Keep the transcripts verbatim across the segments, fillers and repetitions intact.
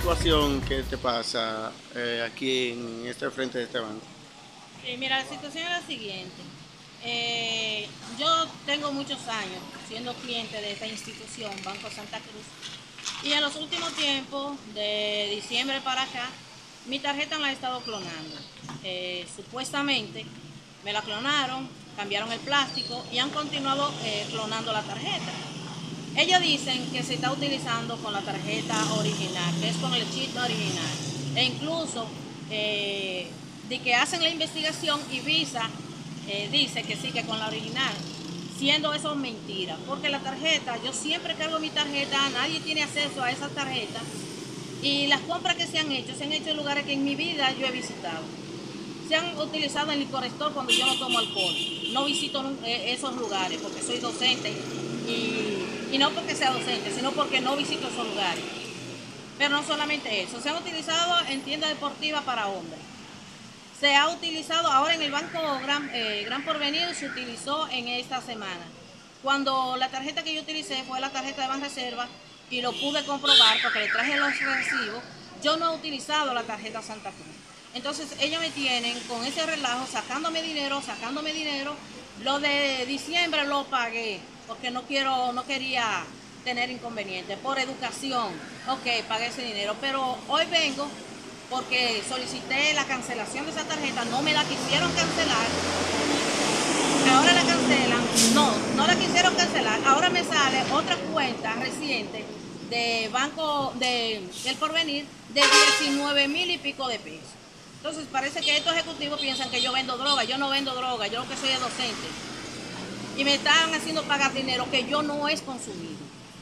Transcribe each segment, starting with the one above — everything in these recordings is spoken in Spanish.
situación que te pasa eh, aquí en este frente de este banco? Sí, mira, la situación es la siguiente. Eh, yo tengo muchos años siendo cliente de esta institución, Banco Santa Cruz, y en los últimos tiempos, de diciembre para acá, mi tarjeta me la he estado clonando. Eh, supuestamente me la clonaron, cambiaron el plástico y han continuado eh, clonando la tarjeta. Ellos dicen que se está utilizando con la tarjeta original, que es con el chip original. E incluso eh, de que hacen la investigación y Visa eh, dice que sí, que con la original. Siendo eso mentira, porque la tarjeta, yo siempre cargo mi tarjeta, nadie tiene acceso a esa tarjeta. Y las compras que se han hecho, se han hecho en lugares que en mi vida yo he visitado. Se han utilizado en licor store cuando yo no tomo alcohol. No visito esos lugares porque soy docente y, y no porque sea docente, sino porque no visito esos lugares. Pero no solamente eso, se han utilizado en tiendas deportivas para hombres. Se ha utilizado ahora en el Banco Gran, eh, Gran Porvenir, se utilizó en esta semana. Cuando la tarjeta que yo utilicé fue la tarjeta de Banreserva y lo pude comprobar porque le traje los recibos, yo no he utilizado la tarjeta Santa Cruz. Entonces ellos me tienen con ese relajo, sacándome dinero, sacándome dinero. Lo de diciembre lo pagué porque no quiero, no quería tener inconvenientes. Por educación, ok, pagué ese dinero. Pero hoy vengo porque solicité la cancelación de esa tarjeta, no me la quisieron cancelar. Ahora la cancelan, no, no la quisieron cancelar. Ahora me sale otra cuenta reciente de Banco de, del Porvenir de diecinueve mil y pico de pesos. Entonces parece que estos ejecutivos piensan que yo vendo droga. Yo no vendo droga, yo lo que soy es docente. Y me están haciendo pagar dinero que yo no he consumido.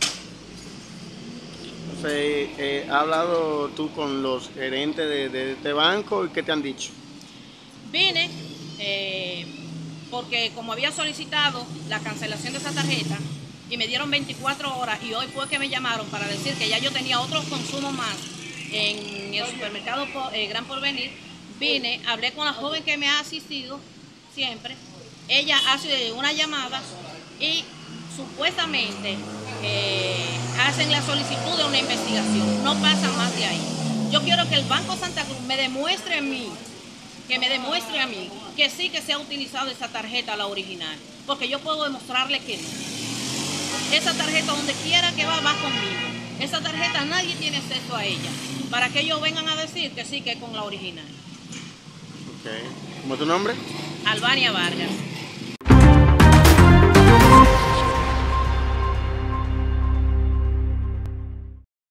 Entonces, eh, ¿has hablado tú con los gerentes de, de este banco y qué te han dicho? Vine eh, porque como había solicitado la cancelación de esa tarjeta y me dieron veinticuatro horas y hoy fue que me llamaron para decir que ya yo tenía otros consumos más en el supermercado eh, Gran Porvenir, vine, hablé con la joven que me ha asistido siempre, ella hace una llamada y supuestamente eh, hacen la solicitud de una investigación, no pasan más de ahí. Yo quiero que el Banco Santa Cruz me demuestre a mí que me demuestre a mí que sí que se ha utilizado esa tarjeta, la original, porque yo puedo demostrarle que no. Esa tarjeta donde quiera que va, va conmigo. Esa tarjeta nadie tiene acceso a ella, para que ellos vengan a decir que sí que es con la original. Okay. ¿Cómo es tu nombre? Albania Vargas.